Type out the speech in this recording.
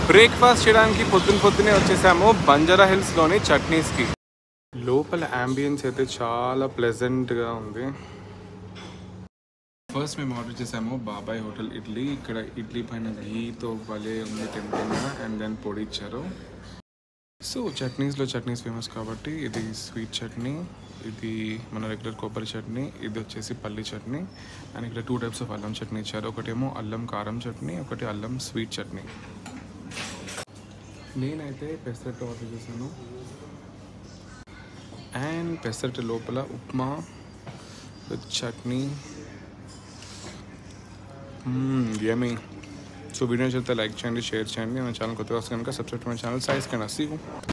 Breakfast చేయడానికి పొద్దున్నే వచ్చేసాము బంజారా హిల్స్లోని చట్నీస్కి. లోపల అంబియన్స్ అయితే చాలా ప్లెజెంట్గా ఉంది. ఫస్ట్ మేము ఆర్డర్ చేసాము బాబాయ్ హోటల్ ఇడ్లీ. ఇక్కడ ఇడ్లీ పైన ఘీతో భలే ఉంది టెంపుల్గా, అండ్ దెన్ పొడి ఇచ్చారు. సో చట్నీస్ ఫేమస్ కాబట్టి ఇది స్వీట్ చట్నీ, ఇది మన రెగ్యులర్ కొబ్బరి చట్నీ, ఇది వచ్చేసి పల్లి చట్నీ, అండ్ ఇక్కడ 2 టైప్స్ ఆఫ్ అల్లం చట్నీ ఇచ్చారు. ఒకటేమో అల్లం కారం చట్నీ, ఒకటి అల్లం స్వీట్ చట్నీ. నేనైతే పెసరట్టు ఆర్డర్ చేశాను, అండ్ పెసరట్టు లోపల upma with chutney. Yummy. So video చేస్తే లైక్ చేయండి, షేర్ చేయండి. మన ఛానల్ కొత్తగా వస్తే కనుక సబ్స్క్రైబ్ మై ఛానల్. సైజ్ కన్నా సీ యూ.